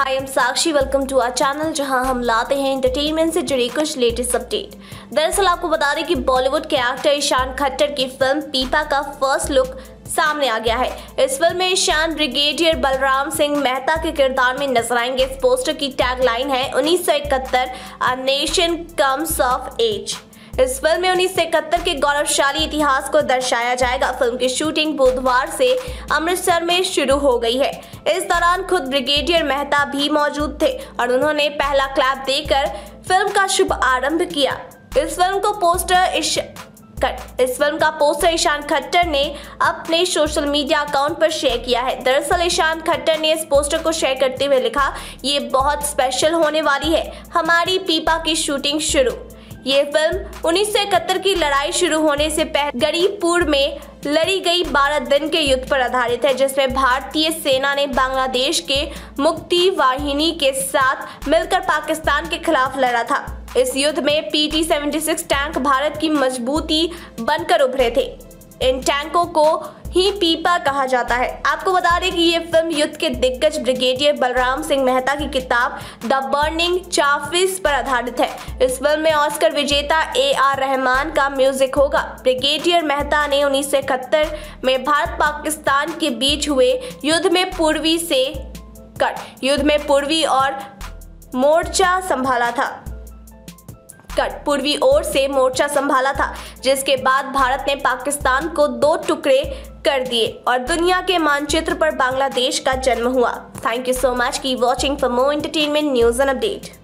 Hi, I'm Sakshi. Welcome to our channel जहां हम लाते हैं एंटरटेनमेंट से जुड़ी कुछ लेटेस्ट अपडेट। दरअसल आपको बता दें कि बॉलीवुड के एक्टर ईशान खट्टर की फिल्म पीपा का फर्स्ट लुक सामने आ गया है। इस फिल्म में ईशान ब्रिगेडियर बलराम सिंह मेहता के किरदार में नजर आएंगे। इस पोस्टर की टैगलाइन है 1971 a nation comes of age. इस फिल्म में 1971 के गौरवशाली इतिहास को दर्शाया जाएगा। फिल्म की शूटिंग बुधवार से अमृतसर में शुरू हो गई है। इस दौरान खुद ब्रिगेडियर मेहता भी मौजूद थे और उन्होंने पहला क्लैप देकर फिल्म का शुभ आरंभ किया। इस फिल्म का पोस्टर ईशान खट्टर ने अपने सोशल मीडिया अकाउंट पर शेयर किया है। दरअसल ईशान खट्टर ने इस पोस्टर को शेयर करते हुए लिखा, ये बहुत स्पेशल होने वाली है, हमारी पीपा की शूटिंग शुरू। ये फिल्म 1971 की लड़ाई शुरू होने से पहले गरीबपुर में लड़ी गई 12 दिन के युद्ध पर आधारित है, जिसमें भारतीय सेना ने बांग्लादेश के मुक्ति वाहिनी के साथ मिलकर पाकिस्तान के खिलाफ लड़ा था। इस युद्ध में PT-76 टैंक भारत की मजबूती बनकर उभरे थे। इन टैंकों को ही पीपा कहा जाता है। आपको बता दें कि ये फिल्म युद्ध के दिग्गज ब्रिगेडियर बलराम सिंह मेहता की किताब द बर्निंग चाफिस पर आधारित है। इस फिल्म में ऑस्कर विजेता AR रहमान का म्यूजिक होगा। ब्रिगेडियर मेहता ने 1971 में भारत पाकिस्तान के बीच हुए युद्ध में पूर्वी ओर से मोर्चा संभाला था, जिसके बाद भारत ने पाकिस्तान को 2 टुकड़े कर दिए और दुनिया के मानचित्र पर बांग्लादेश का जन्म हुआ। थैंक यू सो मच की watching for more entertainment news and update.